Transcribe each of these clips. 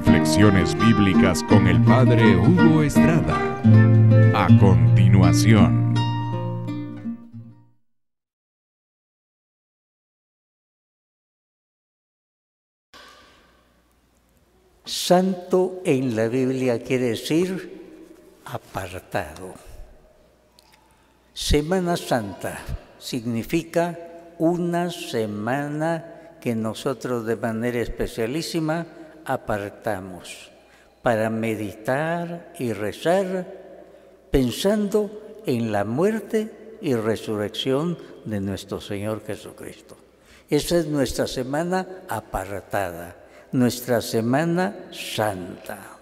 Reflexiones bíblicas con el Padre Hugo Estrada. A continuación. Santo en la Biblia quiere decir apartado. Semana Santa significa una semana que nosotros de manera especialísima apartamos para meditar y rezar pensando en la muerte y resurrección de nuestro Señor Jesucristo. Esa es nuestra semana apartada, nuestra Semana Santa.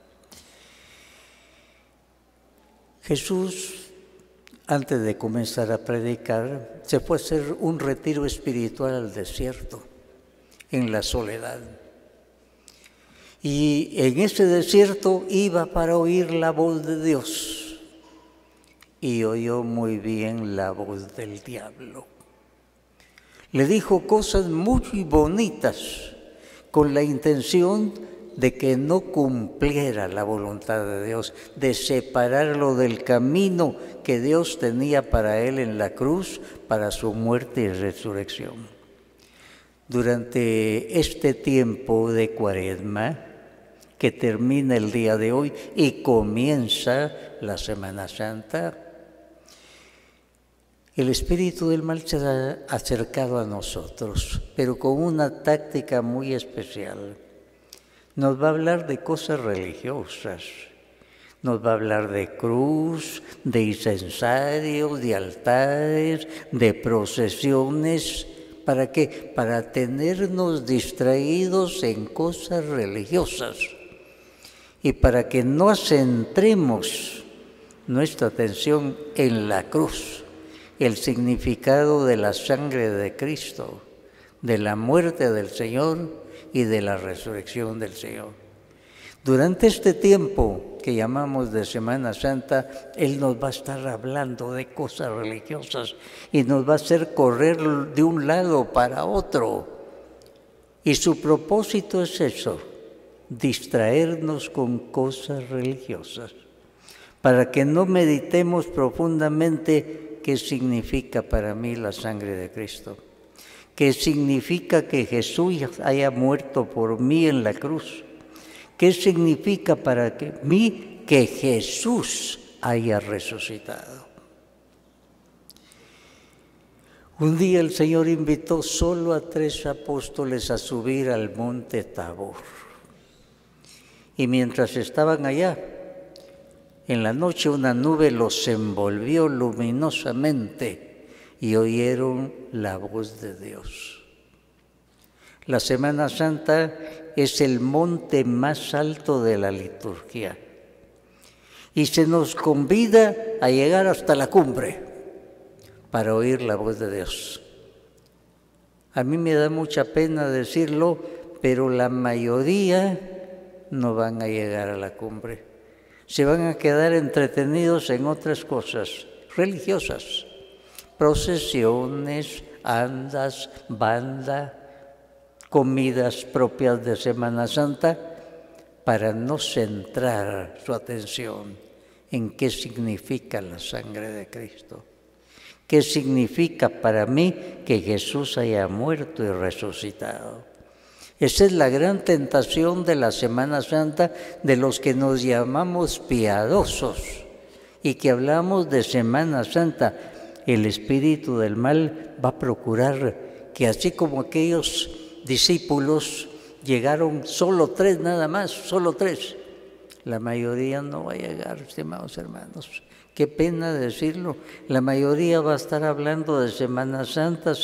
Jesús, antes de comenzar a predicar, se fue a hacer un retiro espiritual al desierto, en la soledad. Y en ese desierto iba para oír la voz de Dios. Y oyó muy bien la voz del diablo. Le dijo cosas muy bonitas con la intención de que no cumpliera la voluntad de Dios, de separarlo del camino que Dios tenía para él en la cruz, para su muerte y resurrección. Durante este tiempo de Cuaresma, que termina el día de hoy y comienza la Semana Santa, el espíritu del mal se ha acercado a nosotros, pero con una táctica muy especial. Nos va a hablar de cosas religiosas, nos va a hablar de cruz, de incensarios, de altares, de procesiones. ¿Para qué? Para tenernos distraídos en cosas religiosas y para que no centremos nuestra atención en la cruz, el significado de la sangre de Cristo, de la muerte del Señor y de la resurrección del Señor. Durante este tiempo que llamamos de Semana Santa, Él nos va a estar hablando de cosas religiosas y nos va a hacer correr de un lado para otro. Y su propósito es eso, distraernos con cosas religiosas, para que no meditemos profundamente qué significa para mí la sangre de Cristo, qué significa que Jesús haya muerto por mí en la cruz, qué significa para mí que Jesús haya resucitado. Un día el Señor invitó solo a 3 apóstoles a subir al monte Tabor. Y mientras estaban allá, en la noche una nube los envolvió luminosamente y oyeron la voz de Dios. La Semana Santa es el monte más alto de la liturgia y se nos convida a llegar hasta la cumbre para oír la voz de Dios. A mí me da mucha pena decirlo, pero la mayoría no van a llegar a la cumbre. Se van a quedar entretenidos en otras cosas religiosas, procesiones, andas, banda, comidas propias de Semana Santa, para no centrar su atención en qué significa la sangre de Cristo. ¿Qué significa para mí que Jesús haya muerto y resucitado? Esa es la gran tentación de la Semana Santa de los que nos llamamos piadosos y que hablamos de Semana Santa. El espíritu del mal va a procurar que así como aquellos discípulos llegaron solo 3 nada más, solo 3, la mayoría no va a llegar, estimados hermanos. Qué pena decirlo, la mayoría va a estar hablando de Semana Santa,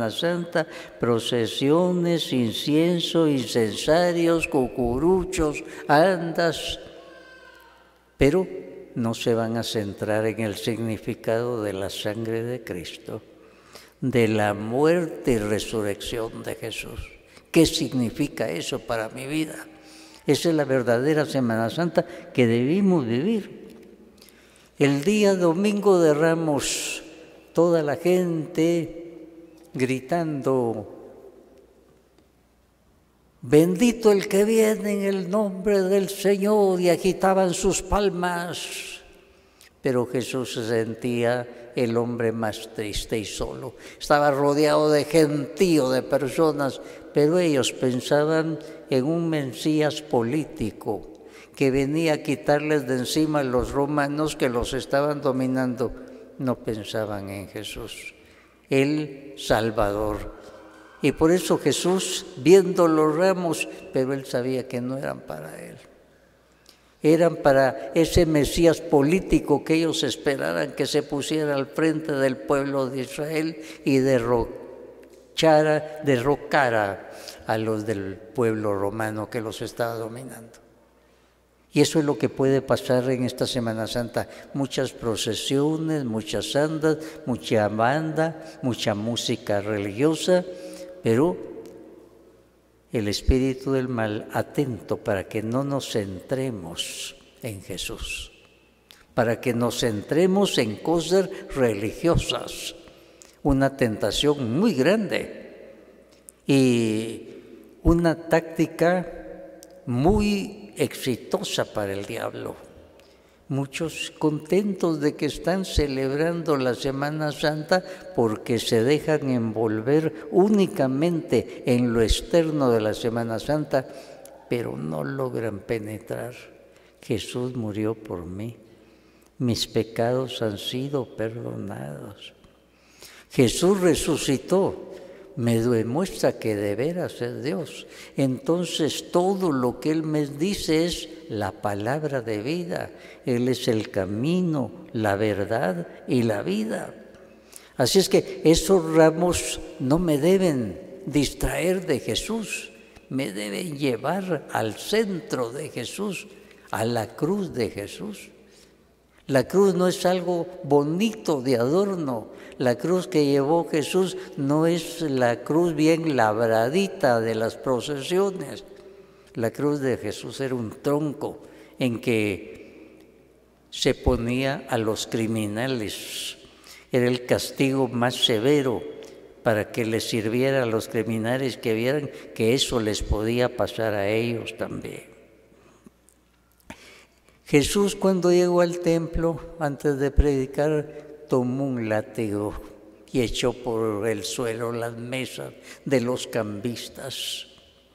procesiones, incienso, incensarios, cucuruchos, andas, pero no se van a centrar en el significado de la sangre de Cristo, de la muerte y resurrección de Jesús. ¿Qué significa eso para mi vida? Esa es la verdadera Semana Santa que debimos vivir. El día domingo de Ramos, toda la gente gritando bendito el que viene en el nombre del Señor, y agitaban sus palmas. Pero Jesús se sentía el hombre más triste y solo. Estaba rodeado de gentío, de personas, pero ellos pensaban en un Mesías político que venía a quitarles de encima a los romanos que los estaban dominando. No pensaban en Jesús, el Salvador. Y por eso Jesús, viendo los ramos, pero él sabía que no eran para él. Eran para ese Mesías político que ellos esperaran que se pusiera al frente del pueblo de Israel y derrocara a los del pueblo romano que los estaba dominando. Y eso es lo que puede pasar en esta Semana Santa. Muchas procesiones, muchas andas, mucha banda, mucha música religiosa, pero el espíritu del mal atento para que no nos centremos en Jesús, para que nos centremos en cosas religiosas, una tentación muy grande y una táctica muy exitosa para el diablo. Muchos contentos de que están celebrando la Semana Santa porque se dejan envolver únicamente en lo externo de la Semana Santa, pero no logran penetrar. Jesús murió por mí, mis pecados han sido perdonados. Jesús resucitó, me demuestra que de veras es Dios. Entonces todo lo que Él me dice es la palabra de vida. Él es el camino, la verdad y la vida. Así es que esos ramos no me deben distraer de Jesús, me deben llevar al centro de Jesús, a la cruz de Jesús. La cruz no es algo bonito de adorno. La cruz que llevó Jesús no es la cruz bien labradita de las procesiones. La cruz de Jesús era un tronco en que se ponía a los criminales. Era el castigo más severo para que les sirviera a los criminales que vieran que eso les podía pasar a ellos también. Jesús, cuando llegó al templo, antes de predicar, tomó un látigo y echó por el suelo las mesas de los cambistas.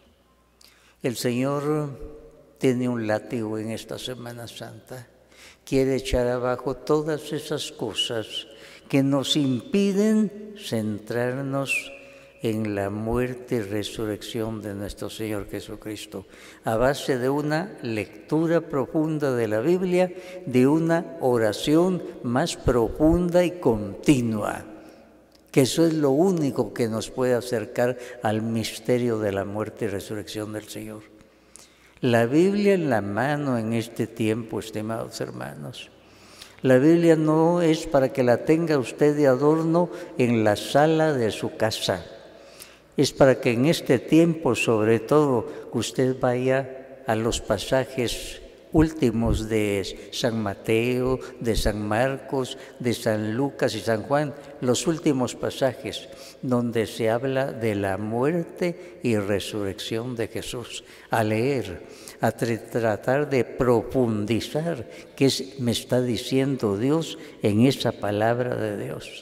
El Señor tiene un látigo en esta Semana Santa. Quiere echar abajo todas esas cosas que nos impiden centrarnos en la muerte y resurrección de nuestro Señor Jesucristo, a base de una lectura profunda de la Biblia, de una oración más profunda y continua, que eso es lo único que nos puede acercar al misterio de la muerte y resurrección del Señor. La Biblia en la mano en este tiempo, estimados hermanos. La Biblia no es para que la tenga usted de adorno en la sala de su casa. Es para que en este tiempo, sobre todo, usted vaya a los pasajes últimos de San Mateo, de San Marcos, de San Lucas y San Juan, los últimos pasajes donde se habla de la muerte y resurrección de Jesús. A leer, a tratar de profundizar qué me está diciendo Dios en esa palabra de Dios.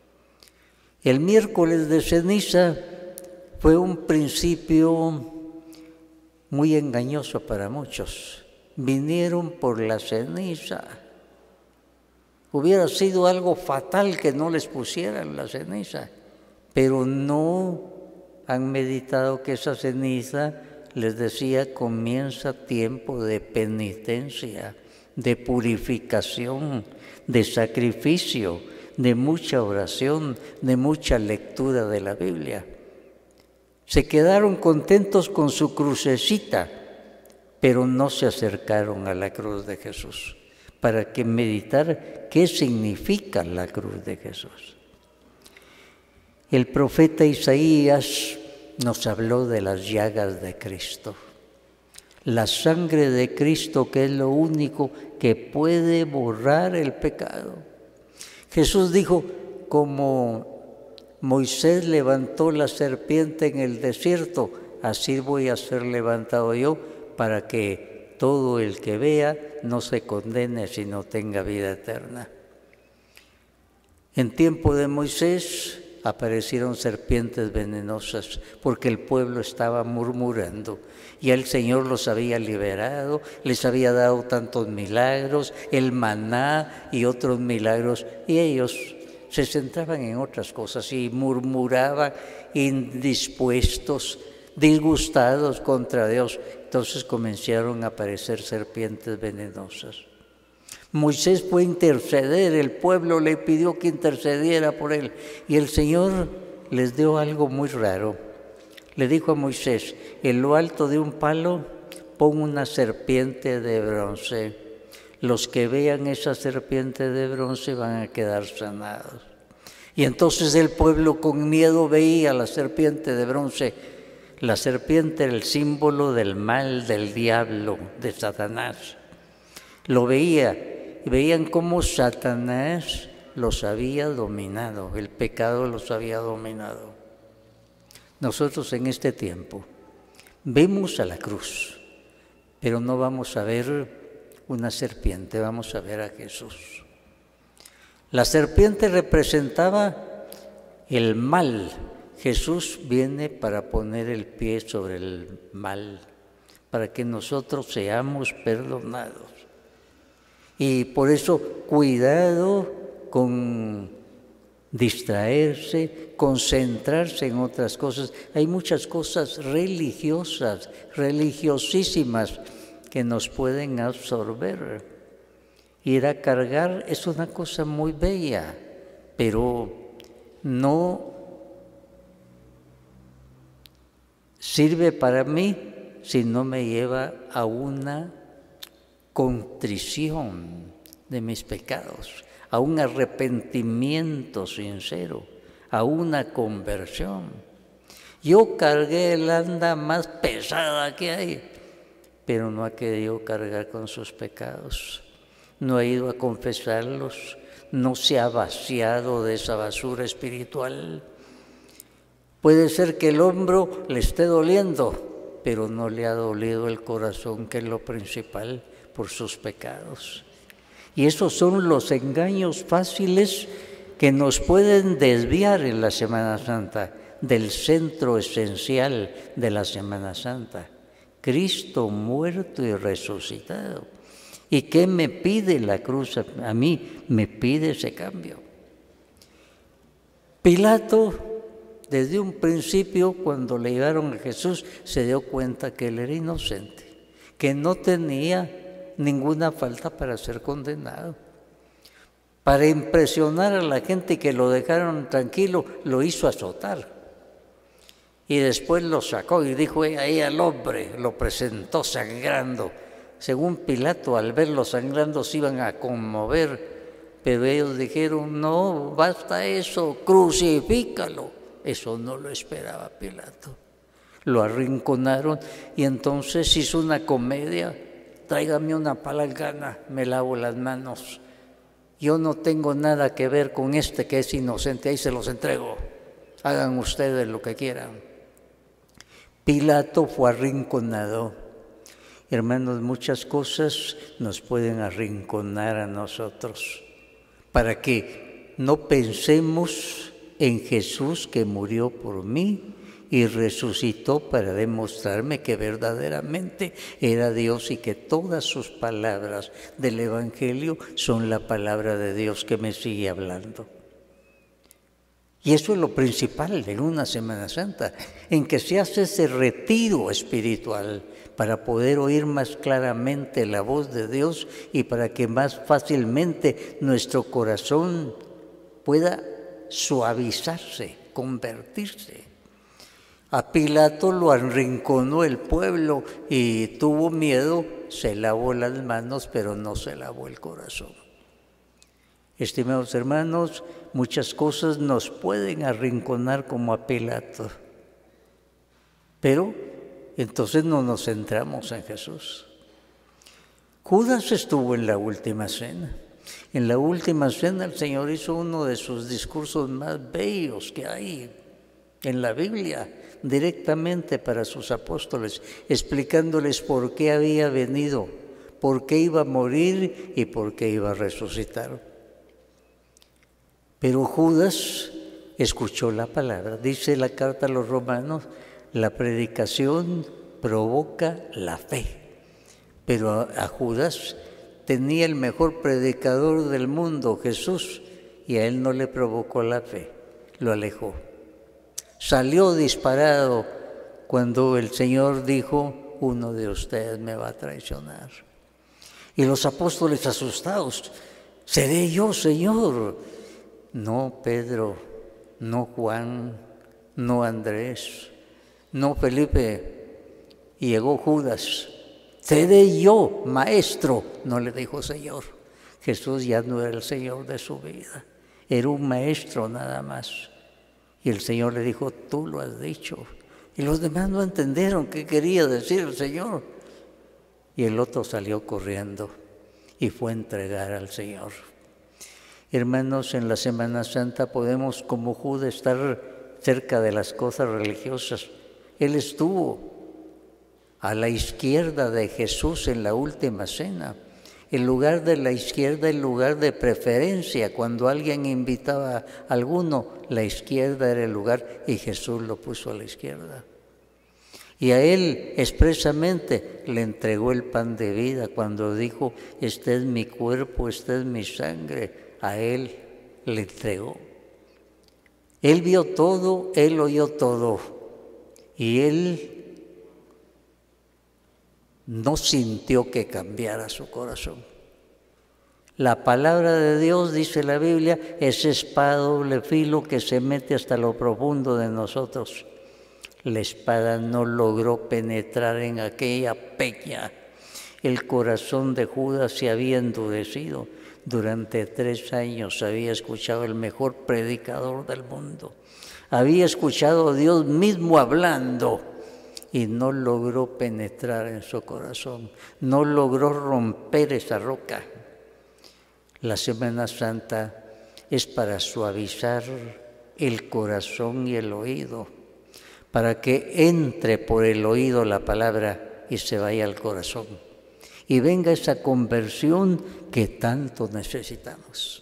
El miércoles de ceniza fue un principio muy engañoso para muchos. Vinieron por la ceniza. Hubiera sido algo fatal que no les pusieran la ceniza, pero no han meditado que esa ceniza, les decía, comienza tiempo de penitencia, de purificación, de sacrificio, de mucha oración, de mucha lectura de la Biblia. Se quedaron contentos con su crucecita, pero no se acercaron a la cruz de Jesús para que meditar qué significa la cruz de Jesús. El profeta Isaías nos habló de las llagas de Cristo, la sangre de Cristo, que es lo único que puede borrar el pecado. Jesús dijo, como Moisés levantó la serpiente en el desierto, así voy a ser levantado yo, para que todo el que vea no se condene, sino tenga vida eterna. En tiempo de Moisés aparecieron serpientes venenosas, porque el pueblo estaba murmurando. Ya el Señor los había liberado, les había dado tantos milagros, el maná y otros milagros, y ellos se centraban en otras cosas y murmuraban, indispuestos, disgustados contra Dios. Entonces comenzaron a aparecer serpientes venenosas. Moisés fue a interceder, el pueblo le pidió que intercediera por él, y el Señor les dio algo muy raro. Le dijo a Moisés: en lo alto de un palo pon una serpiente de bronce. Los que vean esa serpiente de bronce van a quedar sanados. Y entonces el pueblo con miedo veía la serpiente de bronce. La serpiente era el símbolo del mal, del diablo, de Satanás. Lo veía. Y veían cómo Satanás los había dominado, el pecado los había dominado. Nosotros en este tiempo vemos a la cruz, pero no vamos a ver una serpiente, vamos a ver a Jesús. La serpiente representaba el mal. Jesús viene para poner el pie sobre el mal, para que nosotros seamos perdonados. Y por eso, cuidado con distraerse, concentrarse en otras cosas. Hay muchas cosas religiosas, religiosísimas, que nos pueden absorber. Ir a cargar es una cosa muy bella, pero no sirve para mí si no me lleva a una contrición de mis pecados, a un arrepentimiento sincero, a una conversión. Yo cargué el anda más pesada que hay, pero no ha querido cargar con sus pecados, no ha ido a confesarlos, no se ha vaciado de esa basura espiritual. Puede ser que el hombro le esté doliendo, pero no le ha dolido el corazón, que es lo principal, por sus pecados. Y esos son los engaños fáciles que nos pueden desviar en la Semana Santa del centro esencial de la Semana Santa: Cristo muerto y resucitado. ¿Y qué me pide la cruz a mí? Me pide ese cambio. Pilato, desde un principio, cuando le llevaron a Jesús, se dio cuenta que él era inocente, que no tenía ninguna falta para ser condenado. Para impresionar a la gente que lo dejaron tranquilo, lo hizo azotar. Y después lo sacó y dijo: ahí al hombre, lo presentó sangrando. Según Pilato, al verlo sangrando se iban a conmover, pero ellos dijeron: no, basta eso, crucifícalo. Eso no lo esperaba Pilato. Lo arrinconaron y entonces hizo una comedia: tráigame una palangana, me lavo las manos. Yo no tengo nada que ver con este que es inocente, ahí se los entrego. Hagan ustedes lo que quieran. Pilato fue arrinconado. Hermanos, muchas cosas nos pueden arrinconar a nosotros para que no pensemos en Jesús, que murió por mí y resucitó para demostrarme que verdaderamente era Dios y que todas sus palabras del Evangelio son la palabra de Dios que me sigue hablando. Y eso es lo principal en una Semana Santa, en que se hace ese retiro espiritual para poder oír más claramente la voz de Dios y para que más fácilmente nuestro corazón pueda suavizarse, convertirse. A Pilato lo arrinconó el pueblo y tuvo miedo, se lavó las manos, pero no se lavó el corazón. Estimados hermanos, muchas cosas nos pueden arrinconar como a Pilato, pero entonces no nos centramos en Jesús. Judas estuvo en la última cena. En la última cena el Señor hizo uno de sus discursos más bellos que hay. en la Biblia, directamente para sus apóstoles, explicándoles por qué había venido, por qué iba a morir y por qué iba a resucitar. Pero Judas escuchó la palabra. Dice la carta a los Romanos, la predicación provoca la fe. Pero a Judas tenía el mejor predicador del mundo, Jesús, y a él no le provocó la fe, lo alejó. Salió disparado cuando el Señor dijo, uno de ustedes me va a traicionar. Y los apóstoles asustados, ¿seré yo, Señor? No Pedro, no Juan, no Andrés, no Felipe. Y llegó Judas, ¿seré yo, maestro? No le dijo Señor. Jesús ya no era el Señor de su vida, era un maestro nada más. Y el Señor le dijo, tú lo has dicho. Y los demás no entendieron qué quería decir el Señor. Y el otro salió corriendo y fue a entregar al Señor. Hermanos, en la Semana Santa podemos, como Judas, estar cerca de las cosas religiosas. Él estuvo a la izquierda de Jesús en la última cena. El lugar de la izquierda, el lugar de preferencia. Cuando alguien invitaba a alguno, la izquierda era el lugar y Jesús lo puso a la izquierda. Y a él expresamente le entregó el pan de vida cuando dijo, este es mi cuerpo, esta es mi sangre. A él le entregó. Él vio todo, él oyó todo. Y él no sintió que cambiara su corazón. La palabra de Dios, dice la Biblia, es espada doble filo que se mete hasta lo profundo de nosotros. La espada no logró penetrar en aquella peña. El corazón de Judas se había endurecido. Durante 3 años había escuchado el mejor predicador del mundo. Había escuchado a Dios mismo hablando. Y no logró penetrar en su corazón, no logró romper esa roca. La Semana Santa es para suavizar el corazón y el oído, para que entre por el oído la palabra y se vaya al corazón, y venga esa conversión que tanto necesitamos.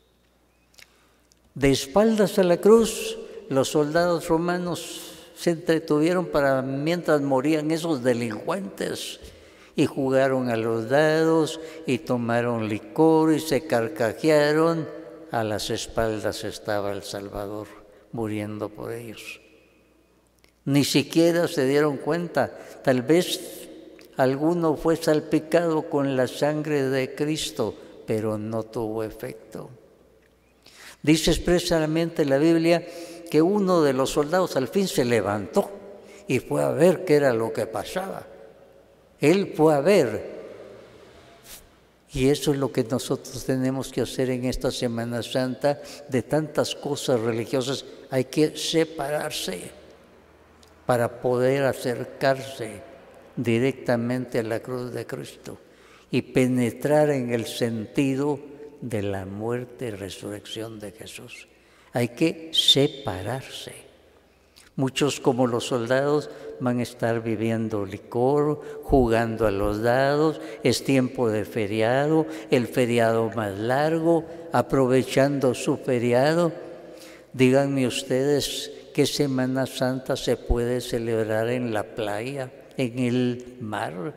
De espaldas a la cruz, los soldados romanos se entretuvieron para mientras morían esos delincuentes y jugaron a los dados y tomaron licor y se carcajearon. A las espaldas estaba el Salvador muriendo por ellos. Ni siquiera se dieron cuenta. Tal vez alguno fue salpicado con la sangre de Cristo, pero no tuvo efecto. Dice expresamente la Biblia que uno de los soldados al fin se levantó y fue a ver qué era lo que pasaba. Él fue a ver. Y eso es lo que nosotros tenemos que hacer en esta Semana Santa. De tantas cosas religiosas hay que separarse para poder acercarse directamente a la cruz de Cristo y penetrar en el sentido de la muerte y resurrección de Jesús. Hay que separarse. Muchos, como los soldados, van a estar viviendo licor, jugando a los dados, es tiempo de feriado, el feriado más largo, aprovechando su feriado. Díganme ustedes, ¿qué Semana Santa se puede celebrar en la playa, en el mar?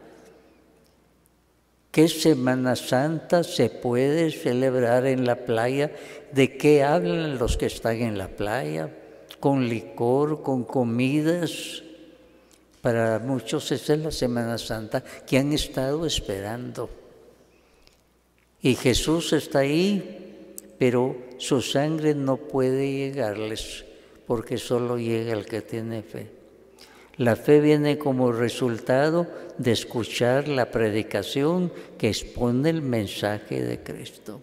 ¿Qué Semana Santa se puede celebrar en la playa? ¿De qué hablan los que están en la playa? Con licor, con comidas. Para muchos esa es la Semana Santa que han estado esperando. Y Jesús está ahí, pero su sangre no puede llegarles, porque solo llega el que tiene fe. La fe viene como resultado de escuchar la predicación que expone el mensaje de Cristo.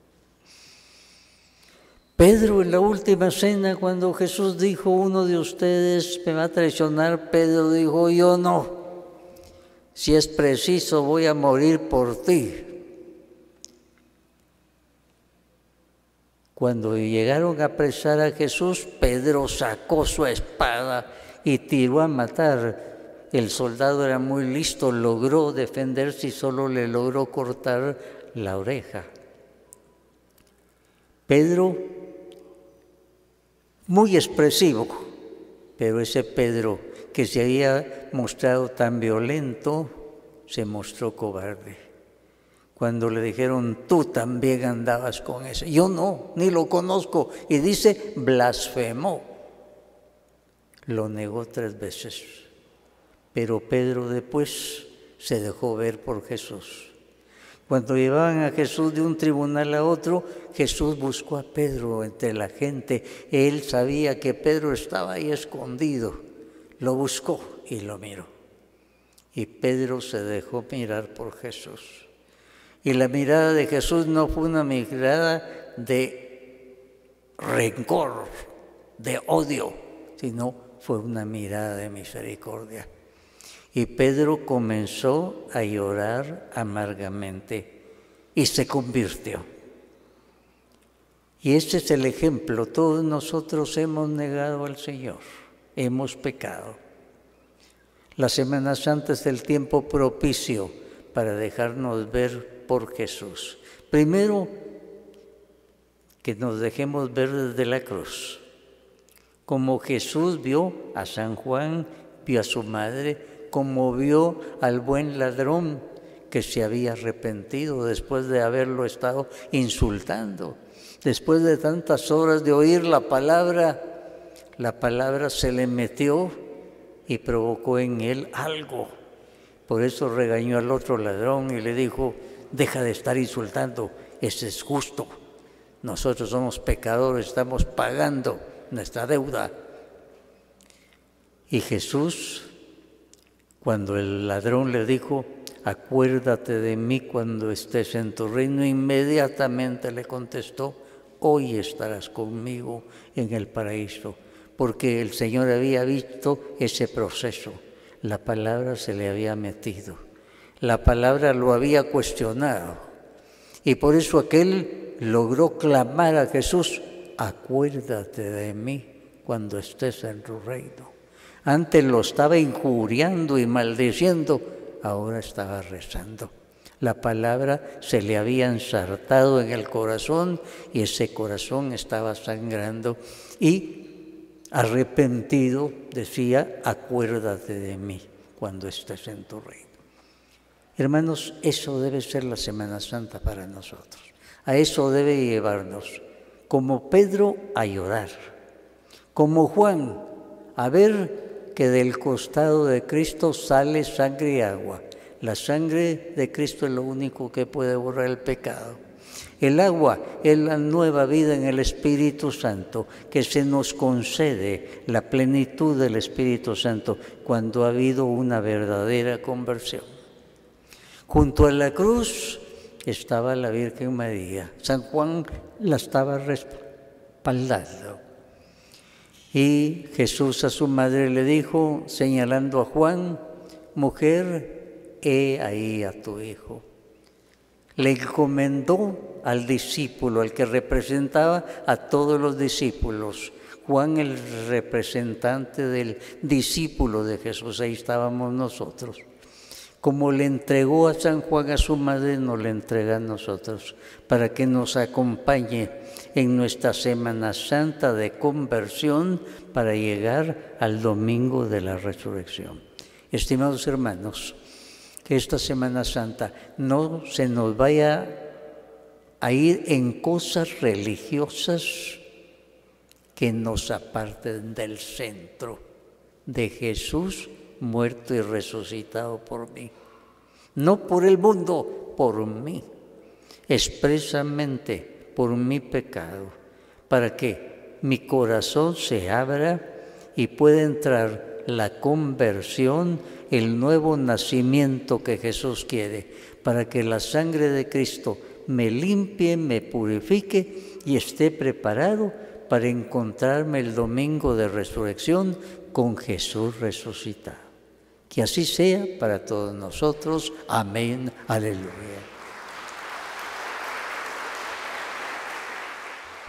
Pedro, en la última cena, cuando Jesús dijo, uno de ustedes me va a traicionar, Pedro dijo, yo no. Si es preciso, voy a morir por ti. Cuando llegaron a apresar a Jesús, Pedro sacó su espada y tiró a matar. El soldado era muy listo, logró defenderse y solo le logró cortar la oreja. Pedro, muy expresivo, pero ese Pedro que se había mostrado tan violento, se mostró cobarde. Cuando le dijeron, tú también andabas con ese. Yo no, ni lo conozco. Y dice, blasfemó. Lo negó 3 veces. Pero Pedro después se dejó ver por Jesús. Cuando llevaban a Jesús de un tribunal a otro, Jesús buscó a Pedro entre la gente. Él sabía que Pedro estaba ahí escondido. Lo buscó y lo miró. Y Pedro se dejó mirar por Jesús. Y la mirada de Jesús no fue una mirada de rencor, de odio, sino fue una mirada de misericordia. Y Pedro comenzó a llorar amargamente y se convirtió. Y este es el ejemplo. Todos nosotros hemos negado al Señor, hemos pecado. La Semana Santa es el tiempo propicio para dejarnos ver por Jesús. Primero, que nos dejemos ver desde la cruz. Como Jesús vio a San Juan, vio a su madre, como vio al buen ladrón que se había arrepentido después de haberlo estado insultando. Después de tantas horas de oír la palabra se le metió y provocó en él algo. Por eso regañó al otro ladrón y le dijo, deja de estar insultando, ese es justo. Nosotros somos pecadores, estamos pagando nuestra deuda. Y Jesús, cuando el ladrón le dijo, acuérdate de mí cuando estés en tu reino, inmediatamente le contestó, hoy estarás conmigo en el paraíso, porque el Señor había visto ese proceso. La palabra se le había metido, la palabra lo había cuestionado, y por eso aquel logró clamar a Jesús, acuérdate de mí cuando estés en tu reino. Antes lo estaba injuriando y maldiciendo, ahora estaba rezando. La palabra se le había ensartado en el corazón y ese corazón estaba sangrando y arrepentido decía, acuérdate de mí cuando estés en tu reino. Hermanos, eso debe ser la Semana Santa para nosotros. A eso debe llevarnos, como Pedro, a llorar, como Juan, a ver que del costado de Cristo sale sangre y agua. La sangre de Cristo es lo único que puede borrar el pecado. El agua es la nueva vida en el Espíritu Santo, que se nos concede la plenitud del Espíritu Santo cuando ha habido una verdadera conversión. Junto a la cruz estaba la Virgen María. San Juan la estaba respaldando. Y Jesús a su madre le dijo, señalando a Juan, mujer, he ahí a tu hijo. Le encomendó al discípulo, al que representaba a todos los discípulos. Juan, el representante del discípulo de Jesús, ahí estábamos nosotros. Como le entregó a San Juan a su madre, nos le entrega a nosotros, para que nos acompañe en nuestra Semana Santa de conversión para llegar al domingo de la resurrección. Estimados hermanos, que esta Semana Santa no se nos vaya a ir en cosas religiosas que nos aparten del centro de Jesús muerto y resucitado por mí. No por el mundo, por mí. Expresamente por mi pecado, para que mi corazón se abra y pueda entrar la conversión, el nuevo nacimiento que Jesús quiere, para que la sangre de Cristo me limpie, me purifique y esté preparado para encontrarme el domingo de resurrección con Jesús resucitado. Que así sea para todos nosotros. Amén. Aleluya.